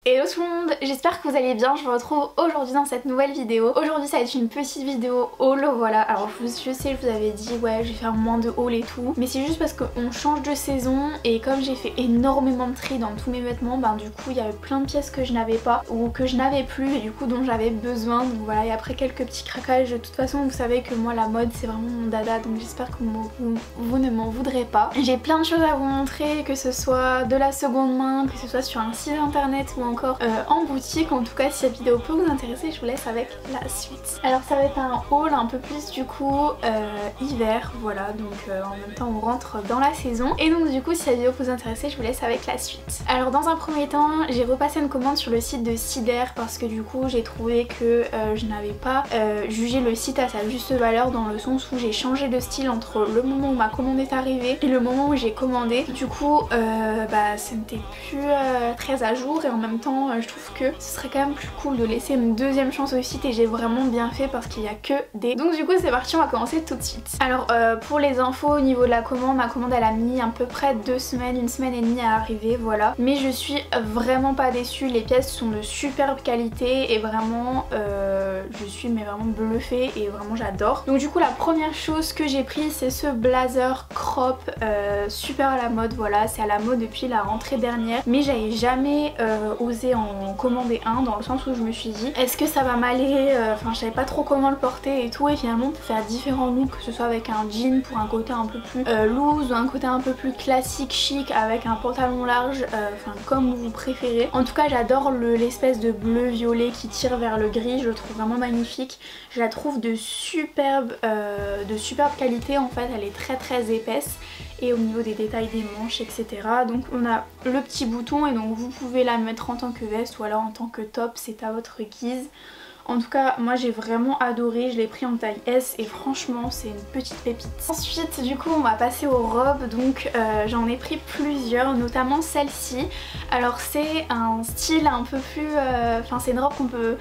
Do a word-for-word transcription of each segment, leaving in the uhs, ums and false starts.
Hello tout le monde, j'espère que vous allez bien, je vous retrouve aujourd'hui dans cette nouvelle vidéo. Aujourd'hui ça va être une petite vidéo haul, voilà. Alors je, je sais, je vous avais dit ouais je vais faire moins de haul et tout, mais c'est juste parce qu'on change de saison et comme j'ai fait énormément de tri dans tous mes vêtements, ben du coup il y avait plein de pièces que je n'avais pas ou que je n'avais plus et du coup dont j'avais besoin. Donc voilà, et après quelques petits craquages, de toute façon vous savez que moi la mode c'est vraiment mon dada, donc j'espère que vous, vous, vous ne m'en voudrez pas. J'ai plein de choses à vous montrer, que ce soit de la seconde main, que ce soit sur un site internet ou encore euh, en boutique. En tout cas si la vidéo peut vous intéresser, je vous laisse avec la suite. Alors ça va être un haul un peu plus du coup euh, hiver, voilà, donc euh, en même temps on rentre dans la saison. Et donc du coup si la vidéo peut vous intéresser, je vous laisse avec la suite. Alors dans un premier temps j'ai repassé une commande sur le site de Cider parce que du coup j'ai trouvé que euh, je n'avais pas euh, jugé le site à sa juste valeur, dans le sens où j'ai changé de style entre le moment où ma commande est arrivée et le moment où j'ai commandé. Du coup euh, bah ce n'était plus euh, très à jour et en même temps je trouve que ce serait quand même plus cool de laisser une deuxième chance au site et j'ai vraiment bien fait parce qu'il y a que des... Donc du coup c'est parti, on va commencer tout de suite. Alors euh, pour les infos au niveau de la commande, ma commande elle a mis à peu près deux semaines, une semaine et demie à arriver, voilà. Mais je suis vraiment pas déçue, les pièces sont de superbe qualité et vraiment euh, je suis mais vraiment bluffée et vraiment j'adore. Donc du coup la première chose que j'ai pris c'est ce blazer crop euh, super à la mode, voilà, c'est à la mode depuis la rentrée dernière mais j'avais jamais euh, osé en commander un dans le sens où je me suis dit est-ce que ça va m'aller, enfin euh, je savais pas trop comment le porter et tout, et finalement on peut faire différents looks, que ce soit avec un jean pour un côté un peu plus euh, loose ou un côté un peu plus classique chic avec un pantalon large, enfin euh, comme vous préférez. En tout cas j'adore l'espèce de bleu violet qui tire vers le gris, je le trouve vraiment magnifique, je la trouve de superbe, euh, de superbe qualité en fait, elle est très très épaisse et au niveau des détails des manches etc. Donc on a le petit bouton et donc vous pouvez la mettre en tant que veste ou alors en tant que top, c'est à votre guise. En tout cas moi j'ai vraiment adoré, je l'ai pris en taille S et franchement c'est une petite pépite. Ensuite du coup on va passer aux robes, donc euh, j'en ai pris plusieurs, notamment celle-ci. Alors c'est un style un peu plus, euh, enfin c'est une robe qu'on peut...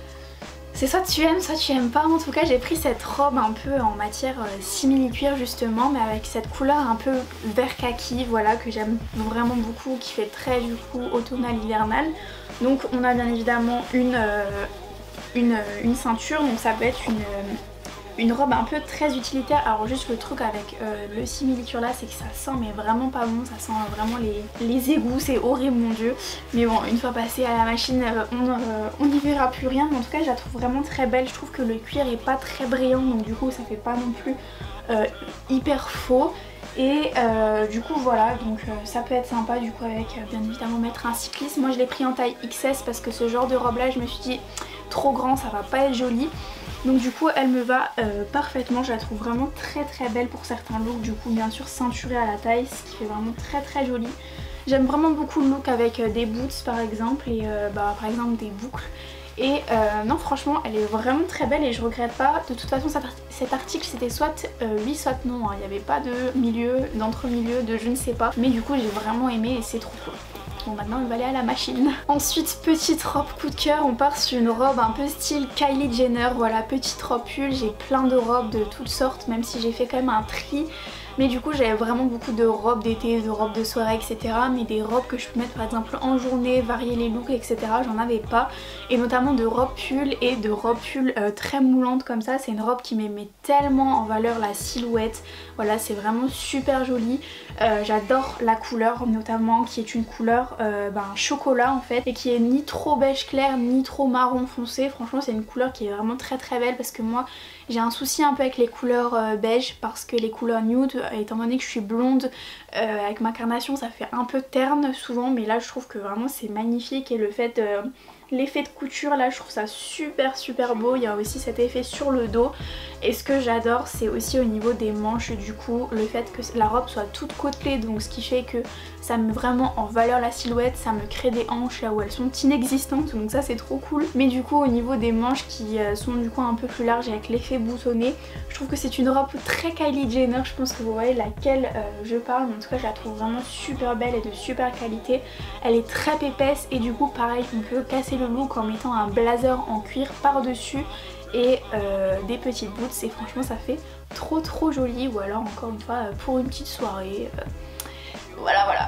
C'est soit tu aimes, soit tu aimes pas. En tout cas j'ai pris cette robe un peu en matière euh, simili-cuir justement, mais avec cette couleur un peu vert kaki, voilà, que j'aime vraiment beaucoup, qui fait très du coup automnal hivernal. Donc on a bien évidemment une, euh, une, une ceinture, donc ça peut être une... Euh, une robe un peu très utilitaire. Alors juste le truc avec euh, le simili-cuir là, c'est que ça sent mais vraiment pas bon, ça sent vraiment les, les égouts, c'est horrible mon dieu. Mais bon, une fois passé à la machine, euh, on euh, on n'y verra plus rien. Mais en tout cas je la trouve vraiment très belle, je trouve que le cuir est pas très brillant, donc du coup ça fait pas non plus euh, hyper faux. Et euh, du coup voilà, donc euh, ça peut être sympa du coup avec euh, bien évidemment mettre un cycliste. Moi je l'ai pris en taille X S parce que ce genre de robe là je me suis dit trop grand ça va pas être joli. Donc du coup elle me va euh, parfaitement, je la trouve vraiment très très belle pour certains looks, du coup bien sûr ceinturée à la taille, ce qui fait vraiment très très joli. J'aime vraiment beaucoup le look avec euh, des boots par exemple et euh, bah, par exemple des boucles. Et euh, non franchement elle est vraiment très belle et je regrette pas. De toute façon cet article c'était soit euh, oui soit non, hein. Il n'y avait pas de milieu, d'entre-milieu, de je ne sais pas. Mais du coup j'ai vraiment aimé et c'est trop cool. Bon maintenant on va aller à la machine. Ensuite petite robe coup de cœur, on part sur une robe un peu style Kylie Jenner, voilà, petite robe pull. J'ai plein de robes de toutes sortes même si j'ai fait quand même un tri. Mais du coup j'avais vraiment beaucoup de robes d'été, de robes de soirée etc. Mais des robes que je peux mettre par exemple en journée, varier les looks etc. J'en avais pas. Et notamment de robes pull et de robes pull euh, très moulantes comme ça. C'est une robe qui me met tellement en valeur la silhouette. Voilà, c'est vraiment super joli. Euh, J'adore la couleur notamment qui est une couleur euh, ben, chocolat en fait. Et qui est ni trop beige clair ni trop marron foncé. Franchement c'est une couleur qui est vraiment très très belle parce que moi j'ai un souci un peu avec les couleurs euh, beige parce que les couleurs nude, étant donné que je suis blonde, euh, avec ma carnation ça fait un peu terne souvent, mais là je trouve que vraiment c'est magnifique et le fait... Euh, l'effet de couture là je trouve ça super super beau. Il y a aussi cet effet sur le dos et ce que j'adore c'est aussi au niveau des manches du coup le fait que la robe soit toute côtelée, donc ce qui fait que ça met vraiment en valeur la silhouette, ça me crée des hanches là où elles sont inexistantes, donc ça c'est trop cool. Mais du coup au niveau des manches qui sont du coup un peu plus larges avec l'effet boutonné, je trouve que c'est une robe très Kylie Jenner, je pense que vous voyez laquelle euh, je parle, mais en tout cas je la trouve vraiment super belle et de super qualité. Elle est très épaisse et du coup pareil on peut casser le look en mettant un blazer en cuir par dessus et euh, des petites boots et franchement ça fait trop trop joli, ou alors encore une fois pour une petite soirée, euh, voilà voilà.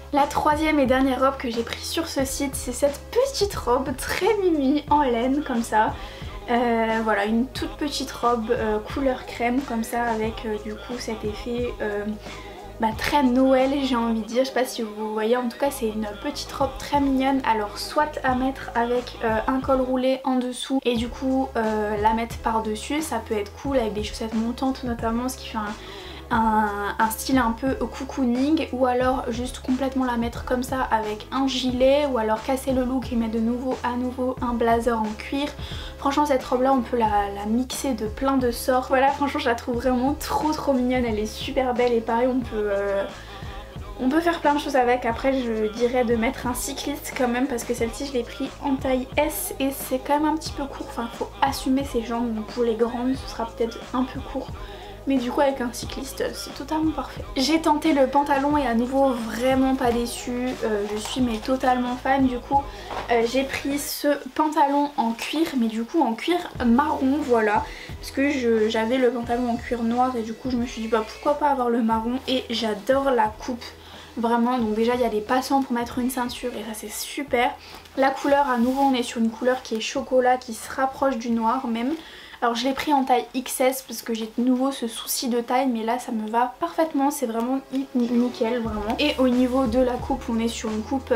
La troisième et dernière robe que j'ai prise sur ce site, c'est cette petite robe très mimi en laine comme ça. Euh, voilà, une toute petite robe euh, couleur crème comme ça avec euh, du coup cet effet euh, bah, très Noël, j'ai envie de dire. Je sais pas si vous voyez, en tout cas c'est une petite robe très mignonne. Alors soit à mettre avec euh, un col roulé en dessous et du coup euh, la mettre par dessus, ça peut être cool avec des chaussettes montantes notamment, ce qui fait un... Un, un style un peu cocooning, ou alors juste complètement la mettre comme ça avec un gilet, ou alors casser le look et mettre de nouveau à nouveau un blazer en cuir. Franchement cette robe là on peut la, la mixer de plein de sortes. Voilà, franchement je la trouve vraiment trop trop mignonne, elle est super belle et pareil on peut... Euh... On peut faire plein de choses avec. Après je dirais de mettre un cycliste quand même parce que celle-ci je l'ai pris en taille S et c'est quand même un petit peu court. Enfin il faut assumer ses jambes, donc pour les grandes ce sera peut-être un peu court. Mais du coup avec un cycliste c'est totalement parfait. J'ai tenté le pantalon et à nouveau vraiment pas déçue. Euh, je suis mais totalement fan. Du coup euh, j'ai pris ce pantalon en cuir, mais du coup en cuir marron, voilà. Parce que j'avais le pantalon en cuir noir et du coup je me suis dit bah pourquoi pas avoir le marron. Et j'adore la coupe. Vraiment, donc déjà il y a des passants pour mettre une ceinture et ça c'est super. La couleur, à nouveau on est sur une couleur qui est chocolat, qui se rapproche du noir même. Alors je l'ai pris en taille X S parce que j'ai de nouveau ce souci de taille, mais là ça me va parfaitement, c'est vraiment nickel vraiment. Et au niveau de la coupe, on est sur une coupe,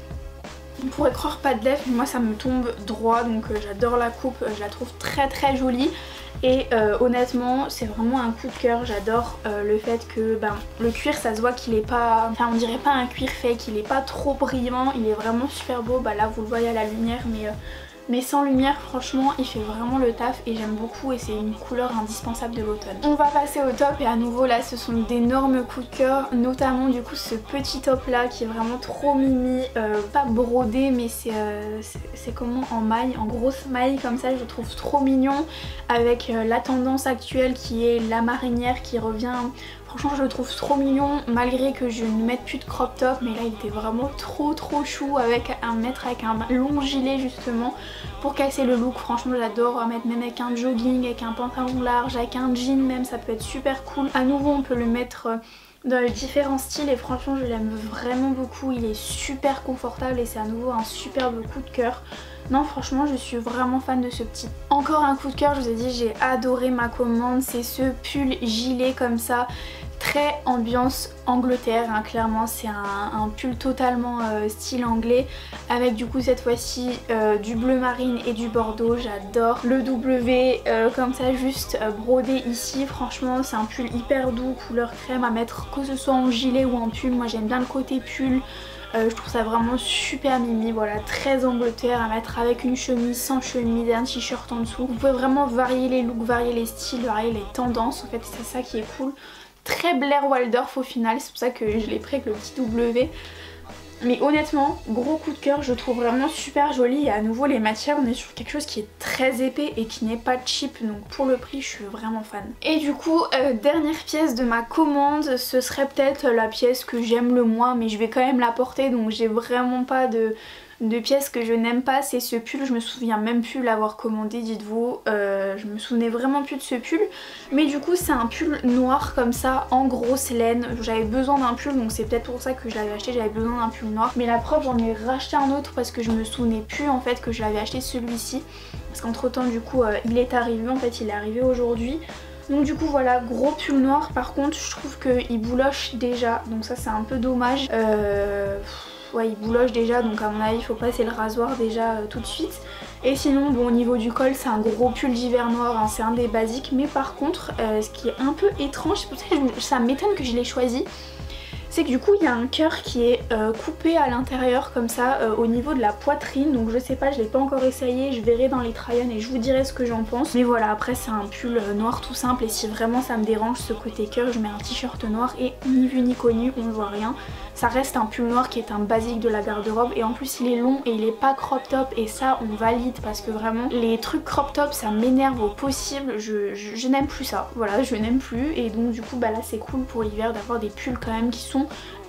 on pourrait croire pas de lèvres, mais moi ça me tombe droit, donc euh, j'adore la coupe, je la trouve très très jolie. Et euh, honnêtement c'est vraiment un coup de cœur, j'adore euh, le fait que ben, le cuir ça se voit qu'il est pas, enfin on dirait pas un cuir fake, il est pas trop brillant, il est vraiment super beau. Bah là vous le voyez à la lumière, mais... Euh, Mais sans lumière franchement il fait vraiment le taf et j'aime beaucoup et c'est une couleur indispensable de l'automne. On va passer au top et à nouveau là ce sont d'énormes coups de cœur, notamment du coup ce petit top là qui est vraiment trop mimi, euh, pas brodé mais c'est euh, c'est comment, en maille, en grosse maille comme ça, je le trouve trop mignon avec euh, la tendance actuelle qui est la marinière qui revient. Franchement je le trouve trop mignon malgré que je ne mette plus de crop top, mais là il était vraiment trop trop chou avec un mettre avec un long gilet justement pour casser le look. Franchement j'adore mettre même avec un jogging, avec un pantalon large, avec un jean même, ça peut être super cool. À nouveau on peut le mettre dans différents styles et franchement je l'aime vraiment beaucoup, il est super confortable et c'est à nouveau un superbe coup de cœur. Non franchement je suis vraiment fan de ce petit. Encore un coup de cœur, je vous ai dit j'ai adoré ma commande, c'est ce pull gilet comme ça, très ambiance Angleterre hein, clairement c'est un, un pull totalement euh, style anglais avec du coup cette fois-ci euh, du bleu marine et du bordeaux. J'adore le W euh, comme ça juste euh, brodé ici, franchement c'est un pull hyper doux couleur crème à mettre que ce soit en gilet ou en pull. Moi j'aime bien le côté pull. Euh, je trouve ça vraiment super mimi, voilà, très Angleterre à mettre avec une chemise, sans chemise et un t-shirt en dessous. Vous pouvez vraiment varier les looks, varier les styles, varier les tendances, en fait c'est ça qui est cool. Très Blair Waldorf au final, c'est pour ça que je l'ai pris avec le petit W. Mais honnêtement, gros coup de cœur, je trouve vraiment super joli et à nouveau les matières, on est sur quelque chose qui est très épais et qui n'est pas cheap, donc pour le prix je suis vraiment fan. Et du coup, euh, dernière pièce de ma commande, ce serait peut-être la pièce que j'aime le moins, mais je vais quand même la porter donc j'ai vraiment pas de... de pièces que je n'aime pas, c'est ce pull. Je me souviens même plus l'avoir commandé, dites-vous, euh, je me souvenais vraiment plus de ce pull, mais du coup c'est un pull noir comme ça en grosse laine. J'avais besoin d'un pull donc c'est peut-être pour ça que je l'avais acheté, j'avais besoin d'un pull noir, mais la preuve j'en ai racheté un autre parce que je me souvenais plus en fait que je l'avais acheté celui-ci, parce qu'entre temps du coup euh, il est arrivé, en fait il est arrivé aujourd'hui. Donc du coup voilà, gros pull noir. Par contre je trouve qu'il bouloche déjà, donc ça c'est un peu dommage. euh... Ouais il bouloche déjà, donc à mon avis il faut passer le rasoir déjà euh, tout de suite. Et sinon bon au niveau du col c'est un gros pull d'hiver noir, hein, c'est un des basiques. Mais par contre euh, ce qui est un peu étrange, c'est pour ça que ça m'étonne que je l'ai choisi, c'est que du coup il y a un cœur qui est euh, coupé à l'intérieur comme ça euh, au niveau de la poitrine. Donc je sais pas, je l'ai pas encore essayé, je verrai dans les try-on et je vous dirai ce que j'en pense. Mais voilà, après c'est un pull euh, noir tout simple et si vraiment ça me dérange ce côté cœur, je mets un t-shirt noir et ni vu ni connu, on ne voit rien. Ça reste un pull noir qui est un basique de la garde-robe et en plus il est long et il est pas crop top et ça on valide parce que vraiment les trucs crop top ça m'énerve au possible, je, je, je n'aime plus ça, voilà je n'aime plus. Et donc du coup bah là c'est cool pour l'hiver d'avoir des pulls quand même qui sont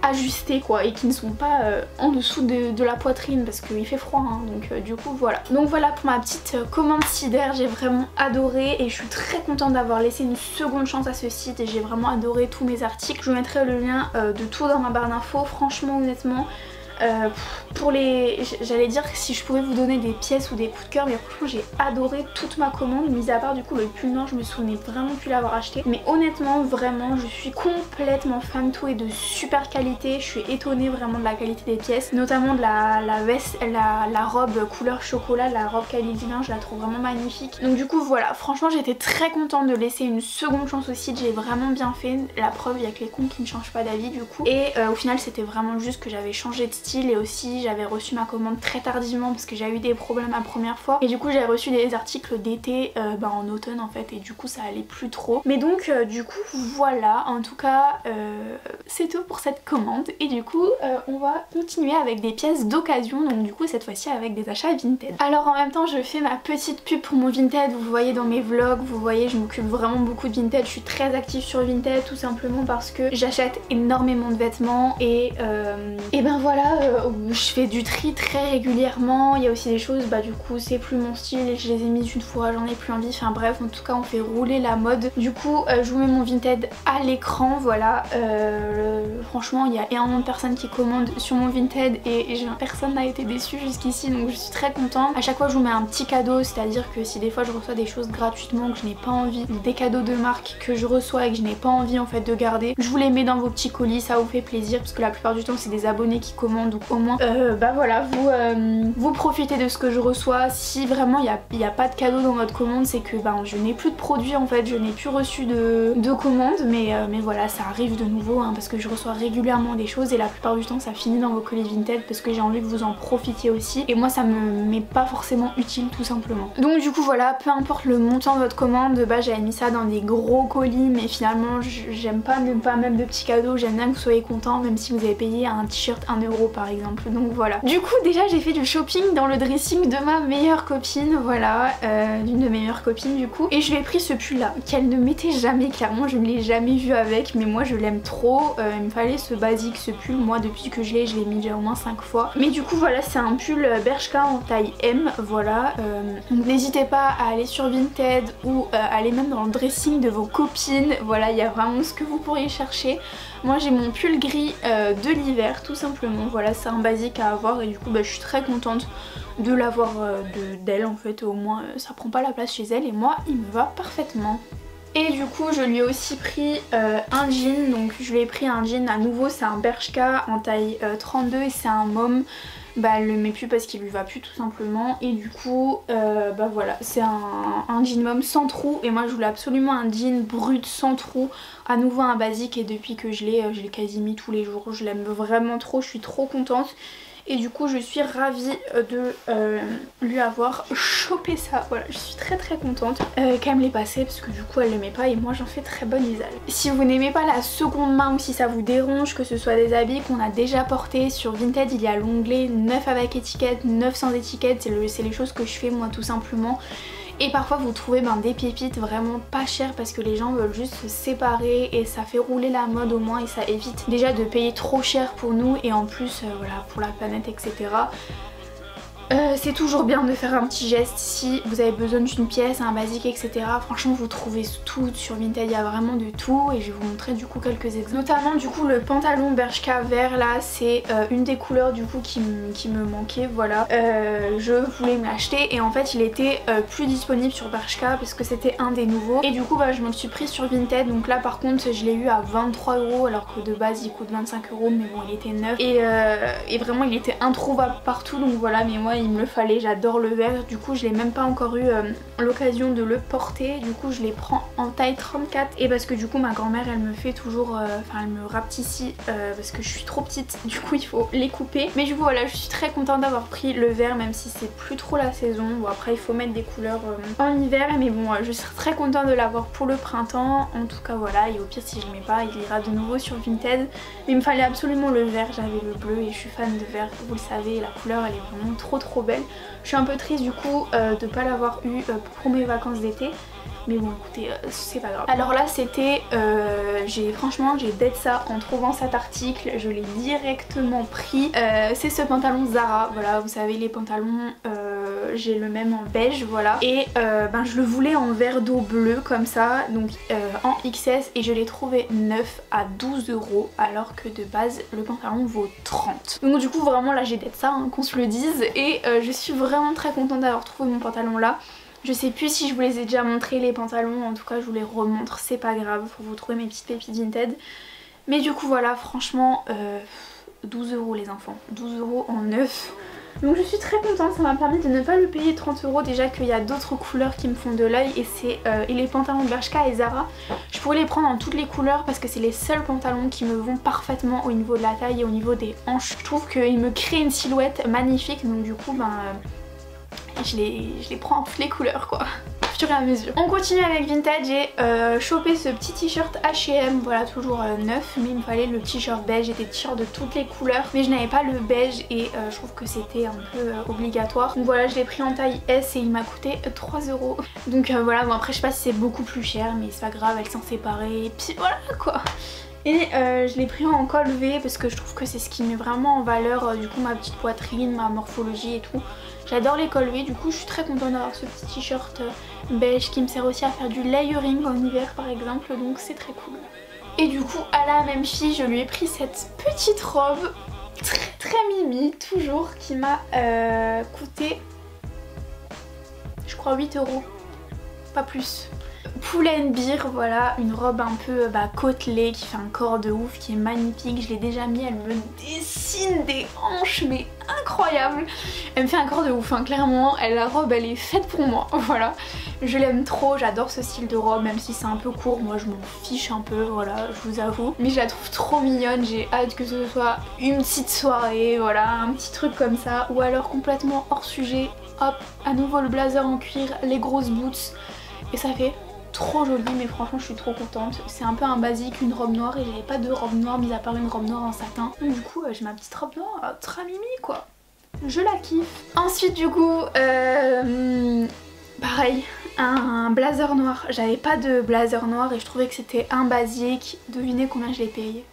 ajustés quoi et qui ne sont pas euh, en dessous de, de la poitrine parce qu'il fait froid hein, donc euh, du coup voilà. Donc voilà pour ma petite euh, commande Cider, j'ai vraiment adoré et je suis très contente d'avoir laissé une seconde chance à ce site et j'ai vraiment adoré tous mes articles. Je vous mettrai le lien euh, de tout dans ma barre d'infos, franchement honnêtement. Euh, pour les... J'allais dire que si je pouvais vous donner des pièces ou des coups de cœur, mais franchement j'ai adoré toute ma commande, mis à part du coup le pull noir, je me souvenais vraiment plus l'avoir acheté. Mais honnêtement vraiment je suis complètement fan, tout est de super qualité, je suis étonnée vraiment de la qualité des pièces, notamment de la, la veste, la, la robe couleur chocolat, la robe Kylie Jenner, je la trouve vraiment magnifique. Donc du coup voilà, franchement j'étais très contente de laisser une seconde chance au site, j'ai vraiment bien fait, la preuve il y a que les comptes qui ne changent pas d'avis du coup. Et euh, au final c'était vraiment juste que j'avais changé de style et aussi j'avais reçu ma commande très tardivement parce que j'ai eu des problèmes la première fois et du coup j'ai reçu des articles d'été euh, bah, en automne en fait et du coup ça allait plus trop. Mais donc euh, du coup voilà, en tout cas euh, c'est tout pour cette commande et du coup euh, on va continuer avec des pièces d'occasion, donc du coup cette fois-ci avec des achats Vinted. Alors en même temps je fais ma petite pub pour mon Vinted, vous voyez dans mes vlogs, vous voyez je m'occupe vraiment beaucoup de Vinted, je suis très active sur Vinted tout simplement parce que j'achète énormément de vêtements et, euh, et ben voilà euh, je fais du tri très régulièrement, il y a aussi des choses bah du coup c'est plus mon style et je les ai mises une fois, j'en ai plus envie, enfin bref en tout cas on fait rouler la mode. Du coup euh, je vous mets mon Vinted à l'écran, voilà, euh, franchement il y a énormément de personnes qui commandent sur mon Vinted et, et personne n'a été déçu jusqu'ici donc je suis très contente. À chaque fois je vous mets un petit cadeau, c'est à dire que si des fois je reçois des choses gratuitement que je n'ai pas envie, des cadeaux de marque que je reçois et que je n'ai pas envie en fait de garder, je vous les mets dans vos petits colis, ça vous fait plaisir parce que la plupart du temps c'est des abonnés qui commandent donc au moins euh, bah voilà vous, euh, vous profitez de ce que je reçois. Si vraiment il n'y a, a pas de cadeau dans votre commande c'est que ben, je n'ai plus de produits en fait, je n'ai plus reçu de, de commandes mais, euh, mais voilà ça arrive de nouveau hein, parce que je reçois régulièrement des choses et la plupart du temps ça finit dans vos colis Vinted parce que j'ai envie que vous en profitiez aussi et moi ça me m'est pas forcément utile tout simplement. Donc du coup voilà, peu importe le montant de votre commande, bah j'avais mis ça dans des gros colis mais finalement j'aime pas ne pas même de petits cadeaux, j'aime bien que vous soyez contents même si vous avez payé un t-shirt un euro par exemple, donc voilà. Du coup déjà j'ai fait du shopping dans le dressing de ma meilleure copine, voilà, euh, d'une de mes meilleures copines du coup, et je lui ai pris ce pull là qu'elle ne mettait jamais, clairement je ne l'ai jamais vu avec mais moi je l'aime trop, euh, il me fallait ce basique, ce pull, moi depuis que je l'ai je l'ai mis déjà au moins cinq fois, mais du coup voilà c'est un pull Bershka en taille M, voilà, euh, donc n'hésitez pas à aller sur Vinted ou euh, aller même dans le dressing de vos copines, voilà il y a vraiment ce que vous pourriez chercher. Moi j'ai mon pull gris euh, de l'hiver tout simplement, voilà c'est un basique à avoir et du coup bah, je suis très contente de l'avoir euh, d'elle en fait, au moins euh, ça prend pas la place chez elle et moi il me va parfaitement. Et du coup je lui ai aussi pris euh, un jean, donc je lui ai pris un jean à nouveau, c'est un Bershka en taille euh, trente-deux et c'est un môme. Bah elle le met plus parce qu'il lui va plus tout simplement et du coup euh, bah voilà c'est un, un jean môme sans trou et moi je voulais absolument un jean brut sans trou, à nouveau un basique et depuis que je l'ai je l'ai quasi mis tous les jours, je l'aime vraiment trop, je suis trop contente. Et du coup je suis ravie de euh, lui avoir chopé ça, voilà je suis très très contente euh, qu'elle me l'ait passé parce que du coup elle l'aimait pas et moi j'en fais très bon usage. Si vous n'aimez pas la seconde main ou si ça vous dérange que ce soit des habits qu'on a déjà portés, sur Vinted il y a l'onglet neuf avec étiquette, neuf sans étiquette, c'est le, les choses que je fais moi tout simplement. Et parfois vous trouvez ben, des pépites vraiment pas chères parce que les gens veulent juste se séparer et ça fait rouler la mode au moins et ça évite déjà de payer trop cher pour nous et en plus euh, voilà pour la planète et cetera. Euh, c'est toujours bien de faire un petit geste si vous avez besoin d'une pièce, un basique et cetera. Franchement vous trouvez tout sur Vinted, il y a vraiment de tout et je vais vous montrer du coup quelques exemples. Notamment du coup le pantalon Bershka vert là c'est euh, une des couleurs du coup qui, qui me manquait, voilà. Euh, je voulais me l'acheter et en fait il était euh, plus disponible sur Bershka parce que c'était un des nouveaux et du coup bah, je me le suis pris sur Vinted, donc là par contre je l'ai eu à vingt-trois euros alors que de base il coûte vingt-cinq euros mais bon il était neuf et, euh, et vraiment il était introuvable partout donc voilà, mais moi il me le fallait, j'adore le vert, du coup je l'ai même pas encore eu euh, l'occasion de le porter, du coup je les prends en taille trente-quatre et parce que du coup ma grand-mère elle me fait toujours, enfin euh, elle me rapetissit euh, parce que je suis trop petite, du coup il faut les couper, mais du coup voilà je suis très contente d'avoir pris le vert même si c'est plus trop la saison, bon après il faut mettre des couleurs euh, en hiver mais bon euh, je serais très contente de l'avoir pour le printemps, en tout cas voilà, et au pire si je le mets pas il ira de nouveau sur Vinted, mais il me fallait absolument le vert, j'avais le bleu et je suis fan de vert, vous le savez, la couleur elle est vraiment trop trop belle. Je suis un peu triste du coup euh, de ne pas l'avoir eu euh, pour mes vacances d'été mais bon écoutez euh, c'est pas grave. Alors là c'était, euh, j'ai franchement j'ai dead ça en trouvant cet article, je l'ai directement pris. Euh, c'est ce pantalon Zara, voilà vous savez les pantalons, euh, j'ai le même en beige voilà. Et euh, ben, je le voulais en vert d'eau bleu comme ça, donc euh, en X S, et je l'ai trouvé neuf à douze euros alors que de base le pantalon vaut trente. Donc du coup vraiment là j'ai dead ça hein, qu'on se le dise, et euh, je suis vraiment très contente d'avoir trouvé mon pantalon là. Je sais plus si je vous les ai déjà montré les pantalons, en tout cas je vous les remontre, c'est pas grave pour vous trouver mes petites pépites Vinted. Mais du coup voilà franchement euh, douze euros les enfants, douze euros en neuf. Donc je suis très contente, ça m'a permis de ne pas le payer trente euros, déjà qu'il y a d'autres couleurs qui me font de l'œil, et c'est euh, et les pantalons Bershka et Zara, je pourrais les prendre en toutes les couleurs parce que c'est les seuls pantalons qui me vont parfaitement au niveau de la taille et au niveau des hanches. Je trouve qu'ils me créent une silhouette magnifique, donc du coup ben euh, je les, je les prends en toutes les couleurs quoi, au fur et à mesure. On continue avec Vinted, j'ai euh, chopé ce petit t-shirt H et M, voilà toujours euh, neuf, mais il me fallait le t-shirt beige, j'ai des t-shirts de toutes les couleurs, mais je n'avais pas le beige et euh, je trouve que c'était un peu euh, obligatoire. Donc voilà je l'ai pris en taille S et il m'a coûté trois euros. Donc euh, voilà, bon après je sais pas si c'est beaucoup plus cher, mais c'est pas grave, elles sont séparées, et puis voilà quoi. Et euh, je l'ai pris en col V parce que je trouve que c'est ce qui met vraiment en valeur euh, du coup ma petite poitrine, ma morphologie et tout. J'adore les cols V, du coup je suis très contente d'avoir ce petit t-shirt euh, beige qui me sert aussi à faire du layering en hiver par exemple, donc c'est très cool. Et du coup à la même fille je lui ai pris cette petite robe très très mimi toujours qui m'a euh, coûté je crois huit euros, pas plus. Pull and Bear, voilà, une robe un peu bah, côtelée qui fait un corps de ouf, qui est magnifique. Je l'ai déjà mis, elle me dessine des hanches mais incroyable. Elle me fait un corps de ouf, hein, clairement. Elle, la robe elle est faite pour moi, voilà. Je l'aime trop, j'adore ce style de robe, même si c'est un peu court, moi je m'en fiche un peu, voilà, je vous avoue. Mais je la trouve trop mignonne, j'ai hâte que ce soit une petite soirée, voilà, un petit truc comme ça. Ou alors complètement hors sujet, hop, à nouveau le blazer en cuir, les grosses boots, et ça fait trop joli, mais franchement je suis trop contente. C'est un peu un basique, une robe noire, et j'avais pas de robe noire mis à part une robe noire en satin. Donc du coup j'ai ma petite robe noire, euh, très mimi quoi. Je la kiffe. Ensuite du coup, euh, pareil, un blazer noir. J'avais pas de blazer noir et je trouvais que c'était un basique. Devinez combien je l'ai payé?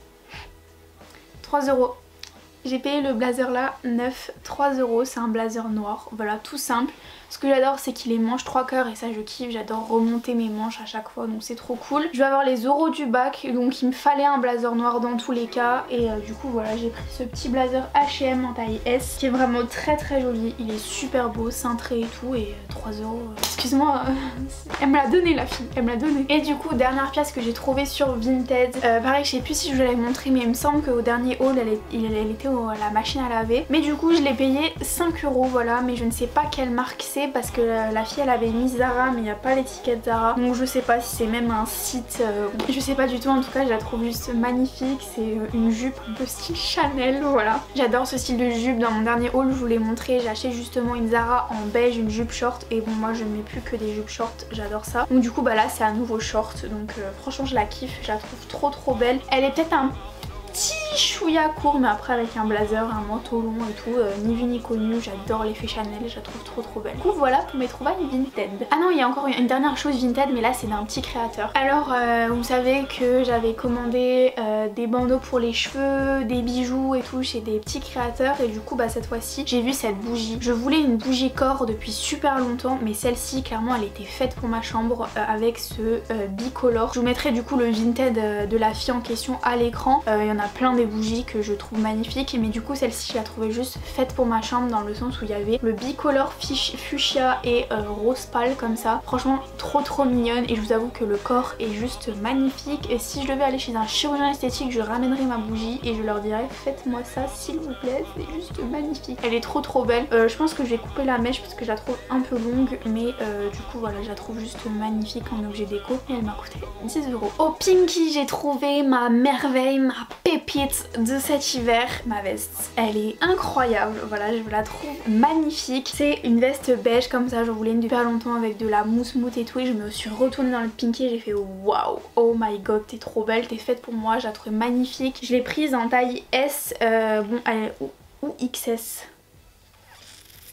trois euros. J'ai payé le blazer là neuf, trois euros, c'est un blazer noir, voilà, tout simple. Ce que j'adore c'est qu'il est manche trois quarts et ça je kiffe, j'adore remonter mes manches à chaque fois donc c'est trop cool. Je vais avoir les euros du bac donc il me fallait un blazer noir dans tous les cas et euh, du coup voilà j'ai pris ce petit blazer H et M en taille S qui est vraiment très très joli, il est super beau, cintré et tout et euh, trois euros, euh, excuse-moi, euh, elle me l'a donné la fille, elle me l'a donné. Et du coup dernière pièce que j'ai trouvée sur Vinted, euh, pareil je sais plus si je vous l'avais montré mais il me semble qu'au dernier haul elle, est, elle, elle était au, à la machine à laver, mais du coup je l'ai payé cinq euros voilà, mais je ne sais pas quelle marque c'est parce que la fille elle avait mis Zara mais il n'y a pas l'étiquette Zara donc je sais pas si c'est même un site, euh, je sais pas du tout, en tout cas je la trouve juste magnifique, c'est une jupe un peu style Chanel, voilà. J'adore ce style de jupe, dans mon dernier haul je vous l'ai montré, j'ai acheté justement une Zara en beige, une jupe short et bon moi je ne mets plus que des jupes short, j'adore ça. Donc du coup bah là c'est à nouveau short donc euh, franchement je la kiffe, je la trouve trop trop belle. Elle est peut-être un petit chouïa court mais après avec un blazer, un manteau long et tout, euh, ni vu ni connu, j'adore l'effet Chanel, je la trouve trop trop belle. Du coup voilà pour mes trouvailles Vinted. Ah non il y a encore une dernière chose Vinted mais là c'est d'un petit créateur. Alors euh, vous savez que j'avais commandé euh, des bandeaux pour les cheveux, des bijoux et tout chez des petits créateurs et du coup bah cette fois-ci j'ai vu cette bougie. Je voulais une bougie corps depuis super longtemps mais celle-ci clairement elle était faite pour ma chambre euh, avec ce euh, bicolore. Je vous mettrai du coup le Vinted euh, de la fille en question à l'écran, il euh, y en a plein des bougies que je trouve magnifiques mais du coup celle-ci je la trouvais juste faite pour ma chambre dans le sens où il y avait le bicolore fuchsia et euh, rose pâle comme ça. Franchement trop trop mignonne et je vous avoue que le corps est juste magnifique et si je devais aller chez un chirurgien esthétique je ramènerais ma bougie et je leur dirais faites-moi ça s'il vous plaît, c'est juste magnifique. Elle est trop trop belle. Euh, je pense que je vais couper la mèche parce que je la trouve un peu longue mais euh, du coup voilà je la trouve juste magnifique en objet déco et elle m'a coûté dix euros. Au Pinky j'ai trouvé ma merveille, ma pépite de cet hiver, ma veste. Elle est incroyable, voilà je la trouve magnifique. C'est une veste beige comme ça, j'en voulais une depuis longtemps avec de la mousse mousse et tout et je me suis retournée dans le Pinky et j'ai fait waouh, oh my god t'es trop belle, t'es faite pour moi, je la trouve magnifique. Je l'ai prise en taille S, euh, bon elle est ou, ou X S.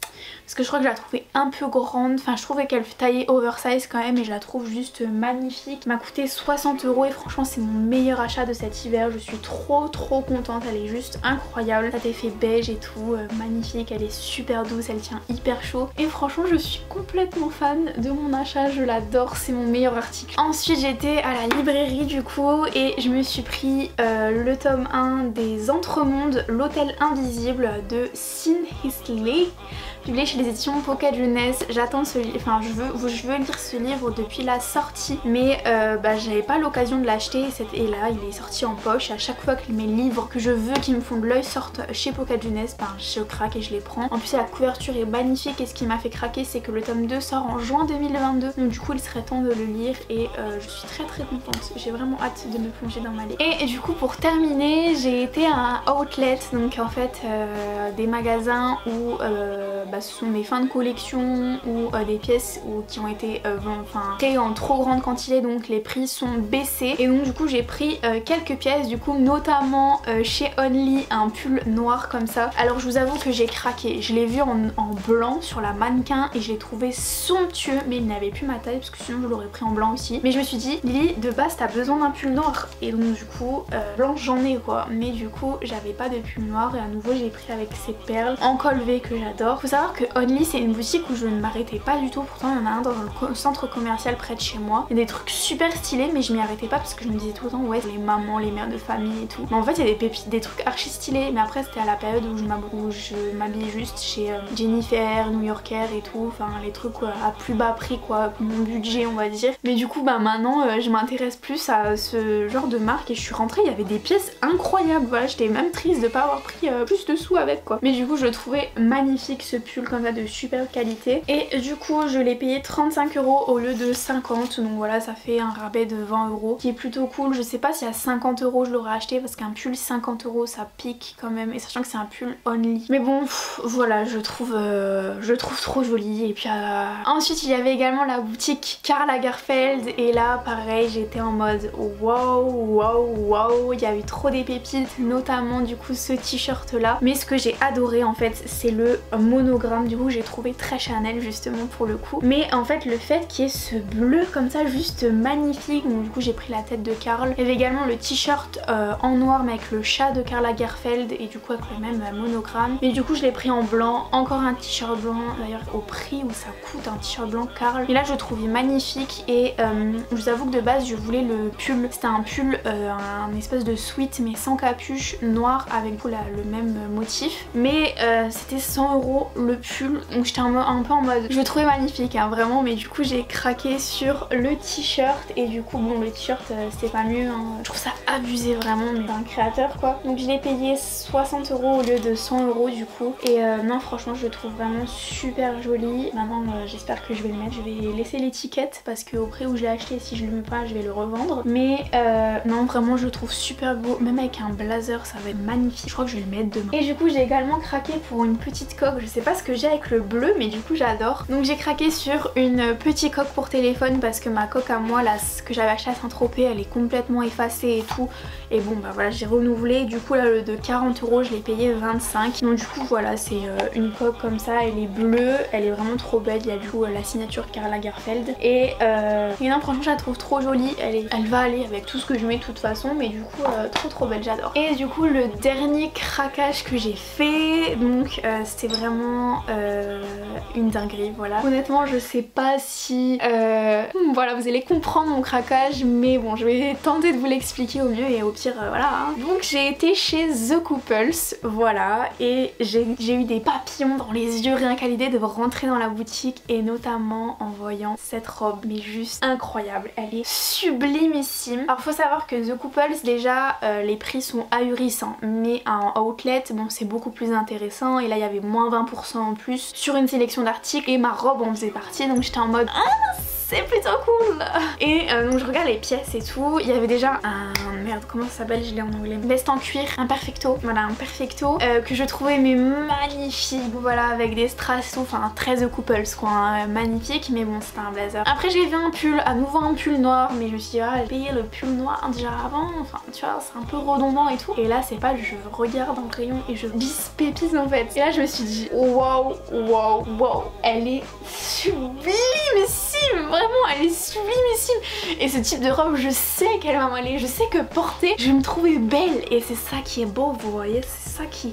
parce que je crois que je la trouvais un peu grande, enfin je trouvais qu'elle taillait oversize quand même et je la trouve juste magnifique. Elle m'a coûté soixante euros et franchement c'est mon meilleur achat de cet hiver, je suis trop trop contente, elle est juste incroyable. Cet effet beige et tout, euh, magnifique, elle est super douce, elle tient hyper chaud et franchement je suis complètement fan de mon achat, je l'adore, c'est mon meilleur article. Ensuite j'étais à la librairie du coup et je me suis pris euh, le tome un des Entremondes, l'hôtel invisible de Sin Hisley, publié chez les éditions Pocket Jeunesse. J'attends ce livre, enfin je veux, je veux lire ce livre depuis la sortie mais euh, bah, j'avais pas l'occasion de l'acheter et là il est sorti en poche. À chaque fois que mes livres que je veux qui me font de l'œil sortent chez Pocket Jeunesse, bah, je craque et je les prends. En plus la couverture est magnifique et ce qui m'a fait craquer c'est que le tome deux sort en juin deux mille vingt-deux, donc du coup il serait temps de le lire et euh, je suis très très contente. J'ai vraiment hâte de me plonger dans ma lecture. Et, et du coup pour terminer j'ai été à un outlet, donc en fait euh, des magasins où euh, bah, ce sont des fins de collection ou euh, des pièces où, qui ont été euh, enfin, créées en trop grande quantité, donc les prix sont baissés et donc du coup j'ai pris euh, quelques pièces, du coup notamment euh, chez Only un pull noir comme ça. Alors je vous avoue que j'ai craqué, je l'ai vu en, en blanc sur la mannequin et je l'ai trouvé somptueux mais il n'avait plus ma taille parce que sinon je l'aurais pris en blanc aussi. Mais je me suis dit Lily de base t'as besoin d'un pull noir et donc du coup euh, blanc j'en ai quoi, mais du coup j'avais pas de pull noir et à nouveau j'ai pris avec ces perles en col V que j'adore. Faut savoir que Only c'est une boutique où je ne m'arrêtais pas du tout, pourtant il y en a un dans le centre commercial près de chez moi. Il y a des trucs super stylés mais je m'y arrêtais pas parce que je me disais tout le temps ouais les mamans, les mères de famille et tout. Mais en fait il y a des pépites, des trucs archi stylés, mais après c'était à la période où je m'habille juste chez euh, Jennifer, New Yorker et tout, enfin les trucs euh, à plus bas prix quoi, mon budget on va dire. Mais du coup bah maintenant euh, je m'intéresse plus à ce genre de marque et je suis rentrée, il y avait des pièces incroyables, voilà j'étais même triste de pas avoir pris euh, plus de sous avec quoi. Mais du coup je le trouvais magnifique ce pull comme ça de super qualité et du coup je l'ai payé trente-cinq euros au lieu de cinquante, donc voilà ça fait un rabais de vingt euros qui est plutôt cool. Je sais pas si à cinquante euros je l'aurais acheté parce qu'un pull cinquante euros ça pique quand même et sachant que c'est un pull Only. Mais bon pff, voilà je trouve euh, je le trouve trop joli. Et puis euh... ensuite il y avait également la boutique Karl Lagerfeld et là pareil j'étais en mode wow wow wow, il y a eu trop des pépites, notamment du coup ce t-shirt là. Mais ce que j'ai adoré en fait c'est le monogramme, du coup j'ai trouvé très Chanel justement pour le coup. Mais en fait le fait qu'il y ait ce bleu comme ça juste magnifique, donc du coup j'ai pris la tête de Karl. Il y avait également le t-shirt euh, en noir mais avec le chat de Karl Lagerfeld et du coup avec le même euh, monogramme. Mais du coup je l'ai pris en blanc, encore un t-shirt blanc d'ailleurs au prix où ça coûte un t-shirt blanc Karl. Et là je le trouvais magnifique et euh, je vous avoue que de base je voulais le pull, c'était un pull euh, un espèce de sweat mais sans capuche noir avec la, le même motif. Mais euh, c'était cent euros le pull, donc j'étais un, un peu en mode je le trouvais magnifique hein, vraiment, mais du coup j'ai craqué sur le t-shirt et du coup bon le t-shirt euh, c'était pas mieux hein. Je trouve ça abusé vraiment, mais un créateur quoi. Donc je l'ai payé soixante euros au lieu de cent euros du coup et euh, non franchement je le trouve vraiment super joli. Maintenant euh, j'espère que je vais le mettre, je vais laisser l'étiquette parce qu'au prix où je l'ai acheté si je le mets pas je vais le revendre. Mais euh, non vraiment je le trouve super beau, même avec un blazer ça va être magnifique. Je crois que je vais le mettre demain. Et du coup j'ai également craqué pour une petite coque, je sais pas ce que j'ai avec le bleu mais du coup j'adore. Donc j'ai craqué sur une petite coque pour téléphone parce que ma coque à moi là ce que j'avais acheté à Saint-Tropez elle est complètement effacée et tout et bon bah voilà j'ai renouvelé, du coup là le de quarante euros je l'ai payé vingt-cinq. Donc du coup voilà c'est euh, une coque comme ça, elle est bleue, elle est vraiment trop belle, il y a du coup euh, la signature Karl Lagerfeld et, euh, et non franchement je la trouve trop jolie, elle, est, elle va aller avec tout ce que je mets de toute façon, mais du coup euh, trop trop belle, j'adore. Et du coup le dernier craquage que j'ai fait, donc euh, c'était vraiment euh, une dinguerie, voilà. Honnêtement je sais pas si euh, voilà vous allez comprendre mon craquage, mais bon je vais tenter de vous l'expliquer au mieux et au pire euh, voilà hein. Donc j'ai été chez The Couples, voilà, et j'ai eu des papillons dans les yeux rien qu'à l'idée de rentrer dans la boutique et notamment en voyant cette robe, mais juste incroyable, elle est sublimissime. Alors faut savoir que The Couples déjà euh, les prix sont ahurissants, mais en outlet bon c'est beaucoup plus intéressant et là il y avait moins vingt pour cent en plus sur une sélection d'articles et ma robe en faisait partie, donc j'étais en mode ah c'est plutôt cool. Et euh, donc je regarde les pièces et tout, il y avait déjà un merde, comment ça s'appelle, je l'ai en anglais. Veste en cuir, un perfecto, voilà un perfecto euh, que je trouvais mais magnifique, voilà avec des strass tout, enfin très The Couples quoi, hein, magnifique, mais bon c'était un blazer. Après j'ai vu un pull, à nouveau un pull noir, mais je me suis dit ah j'ai payé le pull noir déjà avant, enfin tu vois c'est un peu redondant et tout. Et là c'est pas, je regarde en rayon et je bis pépise en fait. Et là je me suis dit waouh waouh waouh, elle est sublimissime, vraiment elle est sublimissime. Et ce type de robe je sais qu'elle va m'aller, je sais que porter je vais me trouver belle et c'est ça qui est beau, vous voyez, c'est ça qui...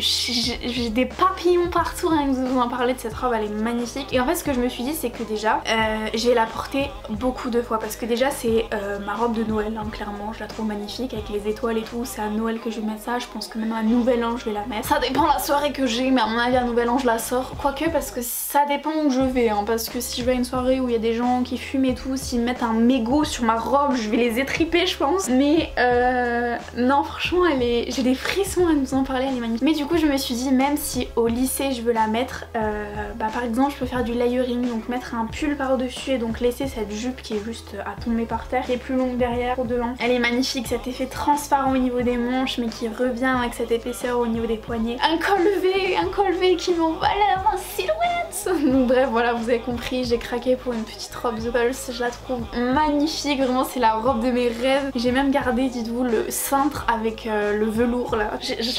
J'ai des papillons partout rien que de vous en parler de cette robe, elle est magnifique. Et en fait ce que je me suis dit c'est que déjà euh, je vais la porter beaucoup de fois parce que déjà c'est euh, ma robe de Noël hein, clairement, je la trouve magnifique avec les étoiles et tout, c'est à Noël que je vais mettre ça, je pense que même à Nouvel An je vais la mettre. Ça dépend la soirée que j'ai, mais à mon avis à Nouvel An je la sors, quoique parce que ça dépend où je vais hein, parce que si je vais à une soirée où il y a des gens qui fument et tout, s'ils mettent un mégot sur ma robe je vais les étriper je pense. Mais euh, non franchement elle est... j'ai des frissons à nous en parler, elle est magnifique. Mais du coup je me suis dit même si au lycée je veux la mettre, euh, bah par exemple je peux faire du layering, donc mettre un pull par dessus et donc laisser cette jupe qui est juste à tomber par terre, qui est plus longue derrière pour devant. Elle est magnifique, cet effet transparent au niveau des manches mais qui revient avec cette épaisseur au niveau des poignets. Un col levé, un col levé qui m'envoie en silhouette. Donc bref voilà vous avez compris, j'ai craqué pour une petite robe The Pulse, je la trouve magnifique, vraiment c'est la robe de mes rêves. J'ai même gardé dites-vous le cintre avec euh, le velours là,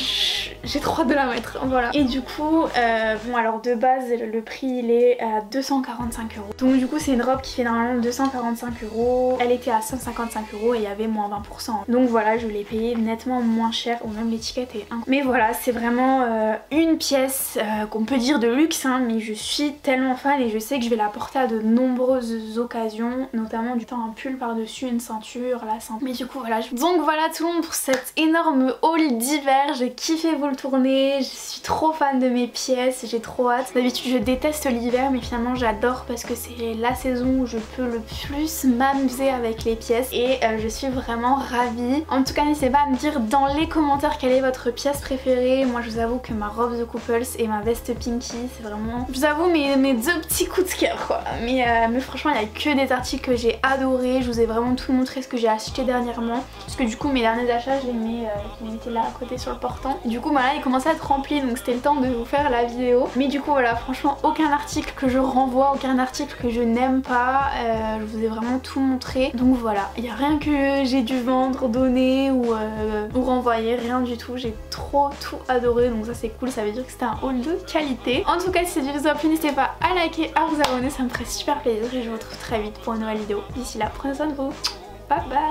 j'ai trop hâte de la mettre, voilà. Et du coup euh, bon alors de base le prix il est à deux cent quarante-cinq euros, donc du coup c'est une robe qui fait normalement deux cent quarante-cinq euros, elle était à cent cinquante-cinq euros et il y avait moins vingt pour cent, donc voilà je l'ai payé nettement moins cher, ou même l'étiquette est un. Mais voilà c'est vraiment euh, une pièce euh, qu'on peut dire de luxe hein, mais je suis tellement fan et je sais que je vais la porter à de nombreuses occasions, notamment du temps un pull par dessus, une ceinture, la ceinture. Mais du coup voilà, je... donc voilà tout le monde pour cet énorme haul d'hiver, j'ai kiffé vous le tourner, je suis trop fan de mes pièces, j'ai trop hâte. D'habitude je déteste l'hiver mais finalement j'adore parce que c'est la saison où je peux le plus m'amuser avec les pièces et euh, je suis vraiment ravie. En tout cas n'hésitez pas à me dire dans les commentaires quelle est votre pièce préférée. Moi je vous avoue que ma robe The Couples et ma veste Pinky c'est vraiment, je vous avoue mes, mes deux petits coups de cœur quoi. Mais, euh, mais franchement il n'y a que des articles que j'ai adoré, je vous ai vraiment tout montré ce que j'ai acheté dernièrement parce que du coup mes derniers achats je les mets, euh, je les mettais là à côté sur le portant. Du coup voilà il commençait à être rempli donc c'était le temps de vous faire la vidéo. Mais du coup voilà franchement aucun article que je renvoie, aucun article que je n'aime pas, euh, je vous ai vraiment tout montré. Donc voilà, il n'y a rien que j'ai dû vendre, donner ou, euh, ou renvoyer, rien du tout. J'ai trop tout adoré donc ça c'est cool, ça veut dire que c'était un haul de qualité. En tout cas si cette vidéo vous a plu n'hésitez pas à liker, à vous abonner, ça me ferait super plaisir et je vous retrouve très vite pour une nouvelle vidéo. D'ici là prenez soin de vous, bye bye.